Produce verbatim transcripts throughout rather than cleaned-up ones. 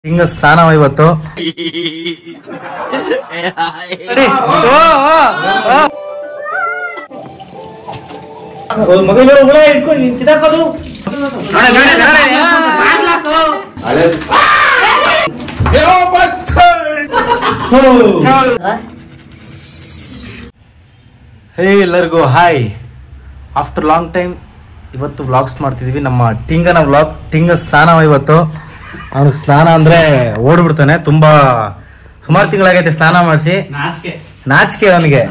ಹಿಂಗ ಸ್ನಾನ ಇವತ್ತು ಹೇ ಎಲ್ಲರಿಗೂ ಹಾಯ್. ಆಫ್ಟರ್ ಲಾಂಗ್ ಟೈಮ್ ಇವತ್ತು ವ್ಲಾಗ್ಸ್ ಮಾಡ್ತಿದೀವಿ. ನಮ್ಮ ಟಿಂಗನ ವ್ಲಾಗ್. ಟಿಂಗ ಸ್ನಾನ ಇವತ್ತು. ಅವನಿಗೆ ಸ್ನಾನ ಅಂದ್ರೆ ಓಡ್ಬಿಡ್ತಾನೆ. ತುಂಬಾ ಸುಮಾರು ತಿಂಗಳಾಗೈತೆ ಸ್ನಾನ ಮಾಡಿಸಿ. ನಾಚಿಕೆ ಅವನಿಗೆ.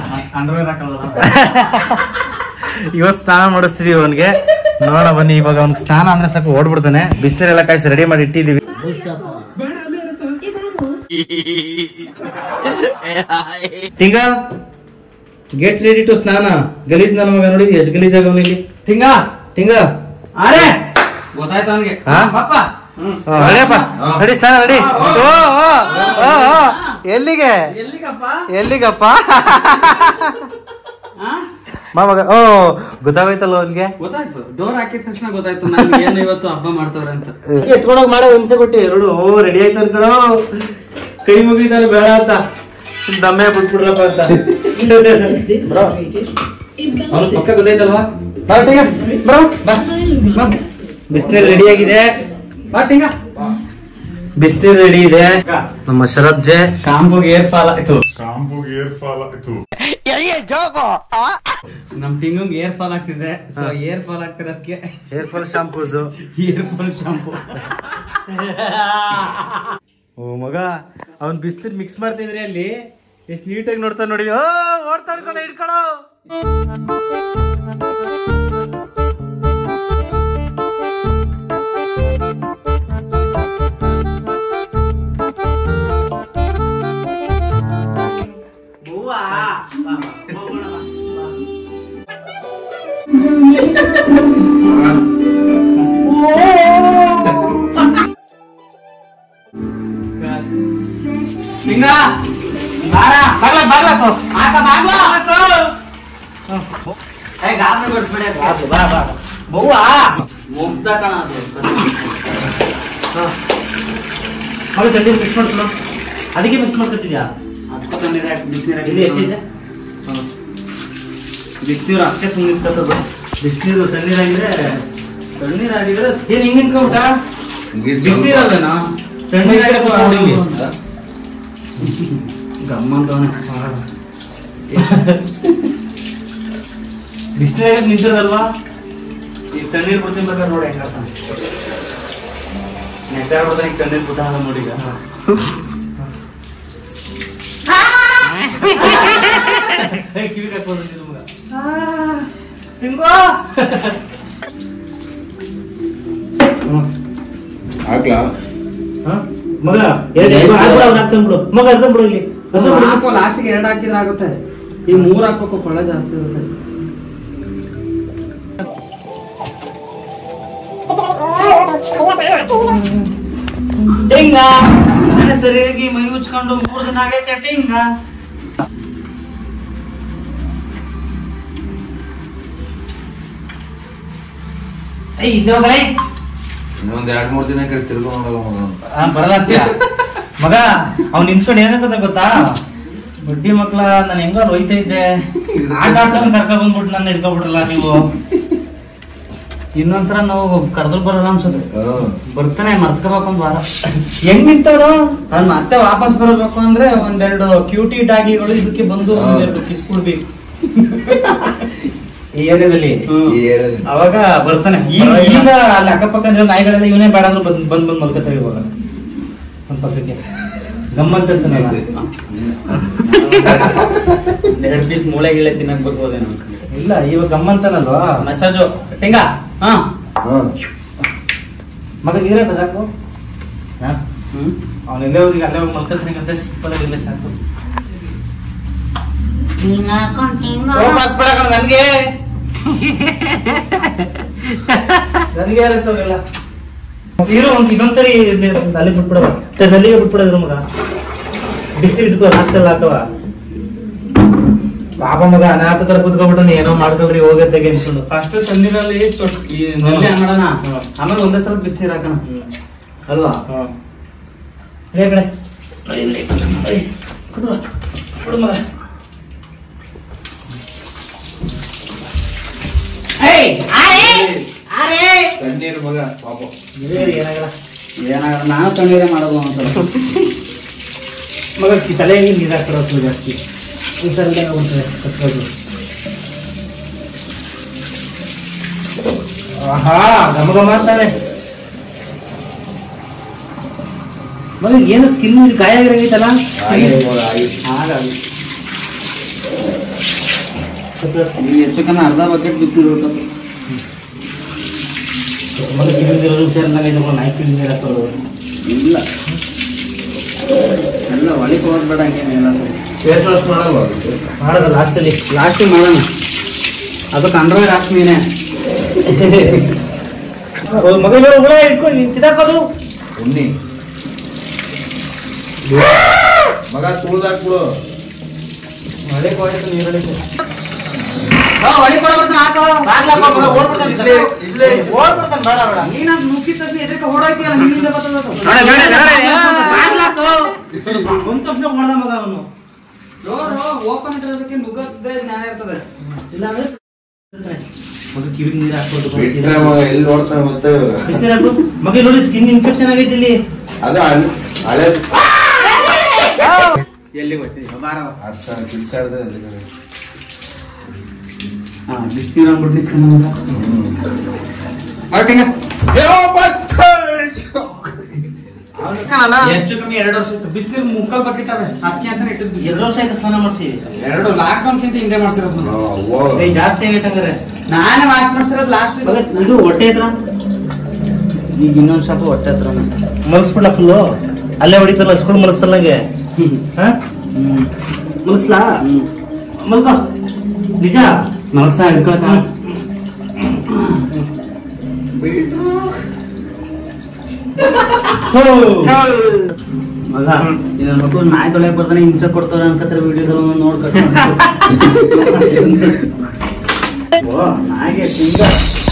ಇವತ್ತು ಸ್ನಾನ ಮಾಡಿಸ್ತಿದೀವಿ ಅವನಿಗೆ. ನೋಡೋಣ ಬನ್ನಿ. ಇವಾಗ ಅವ್ನಿಗೆ ಸ್ನಾನ ಅಂದ್ರೆ ಸಾಕು ಓಡ್ಬಿಡ್ತಾನೆ. ಬಿಸಿನೀರೆಲ್ಲ ಕಾಯಿಸಿ ರೆಡಿ ಮಾಡಿ ಇಟ್ಟಿದೀವಿ. ಟಿಂಗ ಗೆಟ್ ರೆಡಿ ಟು ಸ್ನಾನ. ಗಲೀಜ್ ನನ್ನ ಮಗ ನೋಡಿ ಎಷ್ಟು ಗಲೀಜ್ ಆಗ ಅವನಿಗೆ. ಟಿಂಗ ಟಿಂಗ ಅರೆ ಗೊತ್ತಾಯ್ತು ಅವನಿಗೆ. ರೆಡಿ ಸ್ನಾನ ರೆಡಿ. ಎಲ್ಲಿಗೆ ಎಲ್ಲಿಗಪ್ಪ ಮಾಮಗ? ಓ ಗೊತ್ತಾಗೋಯ್ತಲ್ಲ ಅವನ್ಗೆ. ಗೊತ್ತಾಯ್ತು. ಡೋರ್ ಹಾಕಿದ ತಕ್ಷಣ ಗೊತ್ತಾಯ್ತು ನನ್ಗೆ ಏನು ಇವತ್ತು ಹಬ್ಬ ಮಾಡ್ತಾವ್ರೆ ಅಂತ. ಎತ್ಕೊಂಡೋಗಿ ಮಾಡೋ ಹಿಂಸೆ ಕೊಟ್ಟಿ ಎರಡು. ಓ ರೆಡಿ ಆಯ್ತು ಅನ್ಕಣೋ. ಕೈ ಮುಗಿತಾರೆ ಬೇಡ ಅಂತ ದಮ್ಮೆ ಬಿಟ್ಬಿಡ್ರಪ್ಪ ಅಂತ. ಅವ್ನ ಪಕ್ಕ ಗೊತ್ತಾಯ್ತಲ್ವಾ? ಬಿಸಿನೀರು ರೆಡಿ ಆಗಿದೆ. ಬಿಸಿನೀರು ರೆಡಿ ಇದೆ. ನಮ್ಮ ಶರತ್ ಜೆ ಶಾಂಪೂಗೆ ಏರ್ ಫಾಲ್ ಆಯ್ತು. ಶಾಂಪೂಗೆ ಏರ್ ಫಾಲ್ ಆಯ್ತು. ನಮ್ ಟಿಂಗಂಗ್ ಏರ್ ಫಾಲ್ ಆಗ್ತಿದೆ. ಸೊ ಏರ್ ಫಾಲ್ ಆಗ್ತಿರೋದಕ್ಕೆ hair fall shampoos. Hair fall shampoo. ಓ ಮಗ ಅವ್ನ್ ಬಿಸಿನೀರ್ ಮಿಕ್ಸ್ ಮಾಡ್ತಿದ್ರಿ ಅಲ್ಲಿ. ಎಷ್ಟ್ ನೀಟಾಗಿ ನೋಡ್ತಾ ನೋಡಿ. ಓ ಓಡ್ತಾ ಇಡ್ಕೊಳ ಇಡ್ಕೊಳೋ. ತಂದಿರು ಮಿಕ್ಸ್ ಮಾಡ್ಕೊಳ್ಳೋ. ಅದಕ್ಕೆ ಮಿಕ್ಸ್ ಮಾಡ್ಕೊತಿದ್ಯಾ? ಬಿಸಿನೀರು ಎಷ್ಟಿದೆ? ಬಿಸಿನೀರು ಅಷ್ಟೇ ಸುಮ್ಮನೆ ನಿಂತ್ಕೊತದ. ಬಿಸಿನೀರು ತಣ್ಣೀರಾಗಿದ್ರೆ ತಣ್ಣೀರಾಗಿದ್ರೆ ಏನ್ ಹಿಂಗ್ ನಿಂತ್ಕೊಬಿಟ್ಟ? ಬಿಸಿನೀರಲ್ಲನಾ ತಣ್ಣೀರಾಗಿ ಗಮ್ಮಂತವನ. ಬಿಸಿನೀರಾಗ ನಿಂತದಲ್ವಾ? ಈಗ ತಣ್ಣೀರ್ ಬಿಡ್ತೀನಿ ಬೇಕಾದ್ರೆ ನೋಡಿ ಹೆಂಗ ನೆಟ್ಟಾಗ ಬಿಡ್ತಾನೆ. ಈಗ ತಣ್ಣೀರ್ ಬಿಟ್ಟ ನೋಡಿ. ಈಗ ಕಿವಿ ಹಾಕೋದು ಮಗ. ತಿಂಗೋ ಮಗ ಮಗ ಅರ್ಧಂಬಿಡು. ಇಲ್ಲಿ ಲಾಸ್ಟಿಗೆ ಎರಡು ಹಾಕಿದ್ರೆ ಆಗುತ್ತೆ. ಈ ಮೂರ್ ಹಾಕ್ಬೇಕು. ಕೊಳೆ ಜಾಸ್ತಿ ಇರುತ್ತೆ. ಟಿಂಗ ಸರಿಯಾಗಿ ಮೈ ಮುಚ್ಕೊಂಡು ಮೂರು ದಿನ ಆಗೈತೆ. ಟಿಂಗ ಇನ್ನೊಂದ್ ಎರಡ್ ಮೂರ್ ದಿನ ಕಡೆ ತಿರ್ಗೋ ನೋಡಲ್ಲ ಮಗ. ಬರಲ್ಲ ಮಗ. ಅವ್ನು ನಿಂತ್ಕೊಂಡು ಏನಂತ ಗೊತ್ತಾ? ಬಡ್ಡಿ ಮಕ್ಳ ನಾನು ಹೆಂಗ ಹೋಯ್ತಾ ಇದ್ದೆ. ಆಟ ಆಡ್ಸೋನ್ ಕರ್ಕೊಂಡ್ ಬಂದ್ಬಿಟ್ಟು ನನ್ನ ಹಿಡ್ಕೊಬಿಟ್ರಲ್ಲ ನೀವು. ಇನ್ನೊಂದ್ಸಲ ನಾವು ಕರ್ದಲ್ ಬರೋಣ ಅನ್ಸೋದು. ಬರ್ತಾನೆ ಮರ್ತ್ಕೋಬೇಕು ಒಂದ್ ವಾರ. ಹೆಂಗ್ ನಿಂತವ್ರು? ಅವ್ನು ಮತ್ತೆ ವಾಪಸ್ ಬರಬೇಕು ಅಂದ್ರೆ ಒಂದೆರಡು ಕ್ಯೂಟಿ ಡಾಗಿಗಳು ಇದಕ್ಕೆ ಬಂದು ಒಂದೆರಡು ಕಿಸ್ ಕೊಡ್ಬೇಕು ಈ ಏರಿಯಾದಲ್ಲಿ. ಅವಾಗ ಬರ್ತಾನೆ. ಈಗ ಈಗ ಅಲ್ಲಿ ಅಕ್ಕಪಕ್ಕ ನಾಯಿಗಳೆಲ್ಲ ಇವನೇ ಬೇಡ ಅಂದ್ರು ಬಂದ್ ಬಂದ್ ಬಂದ್ ಮಲ್ಕತ್ತವೆ. ಇವಾಗ ಒಂದ್ ಪಕ್ಕಕ್ಕೆ ಗಮ್ಮಂತ ಇರ್ತಾನಲ್ಲ. ಎರಡು ಪೀಸ್ ಮೂಳೆ ಗಿಳೆ ತಿನ್ನಕ್ ಬರ್ಬೋದೇನೋ. ಇಲ್ಲ ಇವಾಗ ಗಮ್ಮಂತನಲ್ವಾ ಮೆಸೇಜು. ಟಿಂಗ ಹಾ ಮಗ ನೀರೇ ಸಾಕು. ಹ್ಮ್ ಅವನೆಲ್ಲೇ ಹೋಗಿ ಅಲ್ಲೇ ಹೋಗಿ ಮಲ್ಕತ್ರಿಗಂತ ಸಿಂಪಲ್ ಆಗಿ ಇಲ್ಲೇ ಸಾಕು. ನನ್ಗೆ ನನಗೆ ಅನಿಸ್ತಲ್ಲ. ಇರೋ ಒಂದ್ ಇದೊಂದ್ಸರಿ ಅಲ್ಲಿ ಬಿಟ್ಬಿಡವ. ನಲ್ಲಿಗೆ ಬಿಟ್ಬಿಡೋದ್ರ ಮಗ. ಬಿಸಿಲು ಇಟ್ಕೋ. ಲಾಸ್ಟ್ ಅಲ್ಲಿ ಹಾಕವ. ಪಾಪ ಮಗ ಅನಾಥ ತರ ಕುತ್ಕೊಂಡ್ಬಿಟ್ಟು ಏನೋ ಮಾಡ್ಕೊಳ್ರಿ ಹೋಗತ್ತೆ ಅನ್ಸ್ಕೊಂಡು. ಫಸ್ಟ್ ತಣ್ಣೀರಲ್ಲಿ ನಲ್ಲಿ ಮಾಡೋಣ. ಆಮೇಲೆ ಒಂದೇ ಸಲ ಬಿಸಿನೀರ್ ಹಾಕೋಣ ಅಲ್ವಾ? ಕಡೆ ಕೊಡು ಮಗ. ಕಣ್ಣೀರು ಮಗ ಪಾಪ. ಏನಾಗಲ್ಲ ಏನಾಗಲ್ಲ, ನಾನು ಕಣ್ಣೀರೇ ಮಾಡೋದು ಅಂತ ಮಗ. ತಲೆಗೆ ನೀರು ಹಾಕಿರೋದು ಜಾಸ್ತಿ ಹುಷಾರಿಲ್ಲ ಹೋಗ್ತದೆ ಕತ್ಕೋದು. ಆಹಾ ಗಮ ಗಮ ಅಂತಾನೆ ಮಗ. ಏನು ಸ್ಕಿನ್ ಗಾಯ ಆಗಿರಂಗೈತಲ್ಲ. ಆಗಿದೆ ಮಗ, ಆಗಿದೆ. ಹಾಗಾಗಿ ನೀವು ಹೆಚ್ಚು ಕನ್ನ ಅರ್ಧ ಬಕೆಟ್ ಬಿಸಿಲು ಇರ್ತದೆ ಮಗ. ಕಿರಿದಿರೋದು ಹುಷಾರಿಲ್ಲ ನಾಲ್ಕು ನೀರು ಹಾಕೋದು ಇಲ್ಲ, ಎಲ್ಲ ಒಳಗೆ ಹೋಗ್ಬೇಡ. ಹಂಗೇನಿಲ್ಲ, ಫೇಸ್ ವಾಶ್ ಮಾಡಲ್ವಾ ಅದಕ್ಕೆ? ಮಾಡೋದು ಲಾಸ್ಟಲ್ಲಿ. ಲಾಸ್ಟಿಗೆ ಮಾಡೋಣ. ಅದಕ್ಕೆ ಅಂಡ್ರಾಯ್ಡ್ ಹಾಕಿ ನೀನೆ ಮಗ ಹುಳ ಇಟ್ಕೊಂಡು ಕಿದಾಕೋದು. ಉಣ್ಣಿ ಮಗ ತುಳಿದಾಕ್ಬಿಡು. ಮಳೆ ಹೋಯ್ತು ನೀರಲ್ಲಿ ನೀನದು ನುಗ್ಗಿ ತಕ್ಷಣ ಎದಕ್ಕೆ ಹೊಡಾಯ್ತೀಯಲ್ಲ, ನಿನ್ನಿಂದ ಬರ್ತದದು. ಒಂದ್ ತಕ್ಷಣ ಹೊಡೆದ ಮಗ ಅವನು. ಡೋರು ಓಪನ್ ಇರೋದಕ್ಕೆ ನುಗ್ಗದೇ ಜ್ಞಾನ ಇರ್ತದೆ. ಇಲ್ಲಾಂದ್ರೆ ಮಗ ಕಿವಿಗೆ ನೀರು ಹಾಕ್ಬೋದು. ಬಿಟ್ರೆ ಮಗ ಎಲ್ಲಿ ನೋಡ್ತಾನೆ ಮತ್ತೆ. ಬಿಸಿನೀರು ಹಾಕು ಮಗ. ನೋಡಿ ಸ್ಕಿನ್ ಇನ್ಫೆಕ್ಷನ್ ಆಗೈತಿ ಇಲ್ಲಿ. ಅದು ಹಳ್- ಹಳೆ ಎಲ್ಲಿ ಗೊತ್ತಿದೆ ಬಾರವ. ಆಡ್ಸಾಡ ಕಿಲ್ಸಾಡ್ದೆ ಅಲ್ಲಿ. ಹಾ ಬಿಸಿನೀರು ಅಂದ್ಬಿಟ್ಟು ಹೊರಟಿಂಗ ಹೆಚ್ಚು ಕಮ್ಮಿ ಎರಡು ವರ್ಷ ಇತ್ತು. ಬಿಸಿನೀರು ಮುಕ್ಕಲ್ ಬಕೆಟ್ ಅವೆ ಹಕ್ಕಿ ಅಂತ ಇಟ್ಟಿದ್ದು. ಎರಡು ವರ್ಷ ಆಯ್ತು ಸ್ನಾನ ಮಾಡಿಸಿ. ಎರಡು ಲಾಕ್ ಡೌನ್ಕಿಂತ ಹಿಂದೆ ಮಾಡ್ಸಿರೋದು ನಾನು. ಕೈ ಜಾಸ್ತಿ ಆಗೈತೆ ಹಂಗಾರೆ. ನಾನೇ ವಾಶ್ ಮಾಡ್ಸಿರೋದು ಲಾಸ್ಟ್. ಇದು ಹೊಟ್ಟೆ ಹತ್ರ ಈಗ ಇನ್ನೊಂದು ಶಾಪ ಹೊಟ್ಟೆ ಹತ್ರ ಮಲಗಿಸ್ಬಿಡ್ಲ ಫುಲ್ಲು. ಅಲ್ಲೇ ಹೊಡಿತಾರಲ್ಲ ಸ್ಕೂಲ್ ಮಲಗಿಸ್ತಾರ ನಂಗೆ. ಹಾ ಮಲಗಿಸ್ಲಾ? ಮಲ್ಕೋ ನಿಜ ಮಲಗ್ಸ ಹಿಡ್ಕೊಳಕ. ಮಗ ಇದನ್ನ ಮಕ್ಕಳು ನಾಯಿ ತೊಳೆಯಕ್ ಬರ್ತಾನೆ ಹಿಂಸೆ ಕೊಡ್ತಾರೆ ಅನ್ಕತ್ತಾರೆ ವಿಡಿಯೋದಲ್ಲಿ ನೋಡ್ಕೊಂಡು. ನಾಯಿಗೆ ತುಂಬ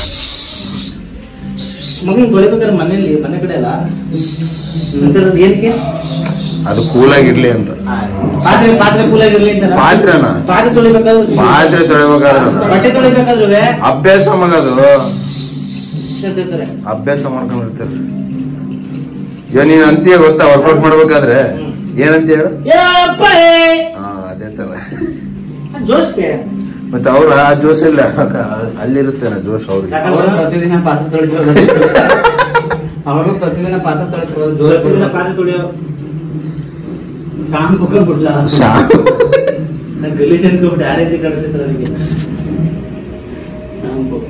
ಮಗನ್ ತೊಳಿಬೇಕಾದ್ರೆ ಮನೇಲಿ ಮನೆ ಕಡೆ ಅಲ್ಲ ಅಂತಿರೋದು ಏನಕ್ಕೆ? ಅದು ಕೂಲಾಗಿರ್ಲಿ ಅಂತ. ಪಾತ್ರೆ ಪಾತ್ರೆ ಕೂಲಾಗಿರ್ಲಿ ಅಂತ. ಪಾತ್ರೆನ ಪಾತ್ರೆ ತೊಳಿಬೇಕಾದ್ರೆ ಪಾತ್ರೆ ತೊಳಿಬೇಕಾದ್ರೆ ಬಟ್ಟೆ ತೊಳಿಬೇಕಾದ್ರು ಅಭ್ಯಾಸ ಮಗ. ಅದು ಹೇಳ್ತಿರ್ತಾರೆ. ಅಭ್ಯಾಸ ಮಾಡ್ಕೊಂಡಿರ್ತಾರೆ. ಈಗ ನೀನ್ ಅಂತೀಯ ಗೊತ್ತಾ ವರ್ಕೌಟ್ ಮಾಡ್ಬೇಕಾದ್ರೆ ಏನಂತ ಹೇಳು? ಹಾ ಅದೇ ತರ. ಜೋಶ್ಗೆ ಮತ್ತೆ ಅವ್ರ ಆ ಜೋಶ್ ಇಲ್ಲ ಅಲ್ಲಿರುತ್ತೆ ಜೋಶ್ ಅವ್ರಿಗೆ. ಅವರು ಪ್ರತಿದಿನ ಪಾತ್ರೆ ತೊಳಿತಿರೋದು. ಅವರು ಪ್ರತಿದಿನ ಪಾತ್ರೆ ತೊಳಿತಿರೋದು ಜೋರ ಪಾತ್ರೆ ತೊಳಿಯೋ ಶಾಂಪು ಬಿಡ್ಲ ಗಲೀಜ್ ಅನ್ಕೊಬಿಟ್ಟು ಆರೇಜ್ ಕಳಿಸಿದ್ರು ಅದಕ್ಕೆ ಶಾಂಪು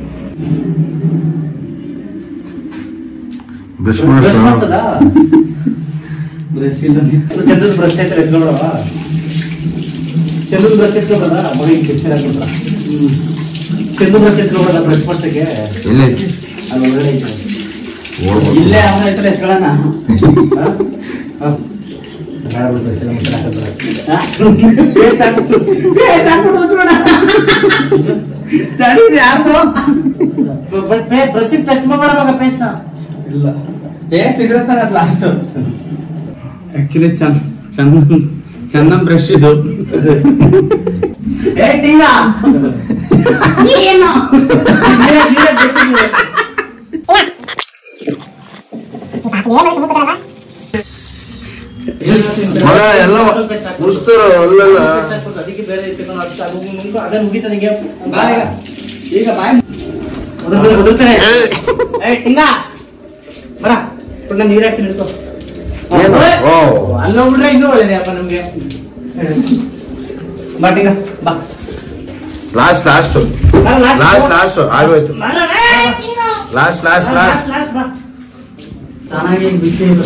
ಬ್ರಷ್ ಬ್ರಷ್ ಮಾಡ್ಸದ ಬ್ರಷ್ ಇಲ್ಲ. ಚಂದ್ರದ ಬ್ರಷ್ ಐತೆ ಎತ್ಕೊಂಡ್ರವ. ಚಂದ್ರದ ಬ್ರಷ್ ಎತ್ಕೊಂಡ್ರಲ್ಲ ಮಗಿಗೆ ಕಿಸ್ತಾರ ಹಾಕ್ಬಿಟ್ರ. ಚಂದ್ರ ಬ್ರಷ್ ಎತ್ಕೊಂಡ್ರಲ್ಲ ಬ್ರಷ್ ಮಾಡ್ಸಕ್ಕೆ. ಎಲ್ಲೈತಿ ಅಲ್ಲಿ ಒಳಗಡೆ ಐತೆ. ಇಲ್ಲೇ ಅವನ ಹತ್ರ ಎತ್ಕೊಳ್ಳೋಣ. ಬ್ರಷ್ ಎಲ್ಲ ಮತ್ತೆ ಹಾಕಿದ್ರೆ ಬ್ರಷ್ ಟಚ್ ಮಾಡಬೇಡ ಮಗ ಪೇಸ್ಟ್ ಇಲ್ಲ ಟೇಸ್ಟ್ ಇದಿರತ್ತಾನೆ ಅದು ಲಾಸ್ಟ್. ಆಕ್ಚುಲಿ ಚಂದ ಚಂದ ಚಂದನ್ ಬ್ರಷ್ ಇದು. ಏ ಟಿಂಗ ಏನು ಮಗ ಎಲ್ಲ ಮುಸ್ತಾರ ಅಲ್ಲೆಲ್ಲ. ಅದಕ್ಕೆ ಬೇರೆ ಅದನ್ನ ಮುಗಿತದೆ ಈಗ ಬಾಯ್ ಒದರ್ತಾನೆ. ಏ ಟಿಂಗ ಬರ ಪುಣ್ಣ ನೀರ್ ಹಾಕಿ ನಿಲ್ಕೋ. ಏನು? ಓ. ಅಲ್ಲೋಗ್ಬಿಟ್ರೆ ಇನ್ನೂ ಒಳ್ಳೇದೇ ಅಪ್ಪ ನಮ್ಗೆ. ಬಾ ಟಿಂಗ ಬಾ. ಲಾಸ್ಟ್ ಲಾಸ್ಟ್ ಲಾಸ್ಟ್ ಲಾಸ್ಟ್ ಆಗೋಯ್ತು. ಲಾಸ್ಟ್ ಲಾಸ್ಟ್ ಲಾಸ್ಟ್ ಚೆನ್ನಾಗಿ ಬಿಸಿ ಇದು.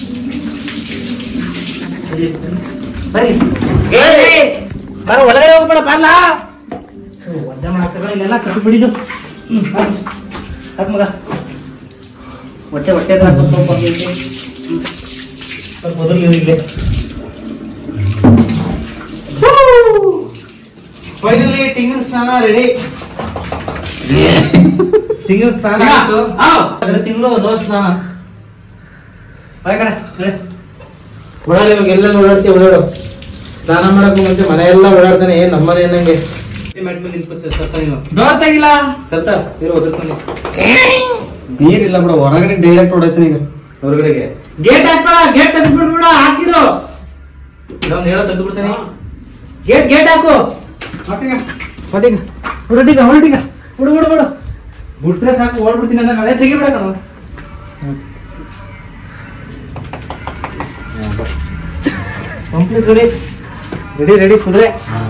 ಬರೀ ಬರ ಒಳಗಡೆ ಹೋಗ್ಬೇಡ ಬಾರ್ಲ. ಒದ್ದೆ ಮಾಡಾಕ್ತಗಳ ಇಲ್ಲೆಲ್ಲ ಕಟ್ಟು ಬಿಡಿದು. ಹ್ಮ್ ಹಾಕ್ ಮಗ. ಹೊಟ್ಟೆ ಹೊಟ್ಟೆ ಹಾಕೋ ಸೋಪ್ ಆಗೈತಿ. ಸ್ವಲ್ಪ ಮೊದಲು ಇರಲಿ. ಫೈನಲಿ ಟಿಂಗನ್ ಸ್ನಾನ ರೆಡಿ. ತಿಂಗಳ ಸ್ನಾನ ಆಯ್ತು. ಎರಡು ತಿಂಗಳು ನೋ ಸ್ನಾನ. ಬಾಯ್ ಕಡೆ ಓಡಾಡಿ ಇವಾಗ ಎಲ್ಲ ಓಡಾಡ್ತೀವಿ ಓಡಾಡು ಸ್ನಾನ ಮಾಡಕ್ ಮುಂಚೆ ಮನೆ ಎಲ್ಲ ಓಡಾಡ್ತಾನೆ ಏನ್ ನಮ್ಮನೆ ಏನಂಗೆ ಸರ್ತ ನೀನು ಡೋರ್ ತೆಗಿಲ್ಲ ಸರ್ತ ಇರೋ ಒದರ್ತಾನೆ ನೀರಿಲ್ಲ ಬಿಡ ಹೊರಗಡೆ ಡೈರೆಕ್ಟ್ ಹೊಡೈತೀನಿ ಈಗ ಹೊರಗಡೆಗೆ ಗೇಟ್ ಹಾಕ್ಬೇಡ ಗೇಟ್ ತೆಗೆದ್ಬಿಡ್ಬಿಡ ಹಾಕಿರೋ ನಾನು ಹೇಳೋ ತೆಗೆದು ಬಿಡ್ತೇನೆ ಗೇಟ್ ಗೇಟ್ ಹಾಕು ಹೊಟ್ಟಿಗ ಹೊಟ್ಟಿಗ ಹೊರಟಿಗ ಹೊರಟಿಗ ಬಿಡು ಬಿಡು ಬಿಡು ಬಿಟ್ರೆ ಸಾಕು ಓಡ್ಬಿಡ್ತೀನಿ ಅಂದ್ರೆ ನಾಳೆ ತೆಗಿಬೇಡ ನಾನು ಕಂಪ್ಲೀಟ್ ರೆಡಿ ರೆಡಿ ರೆಡಿ ಕುದುರೆ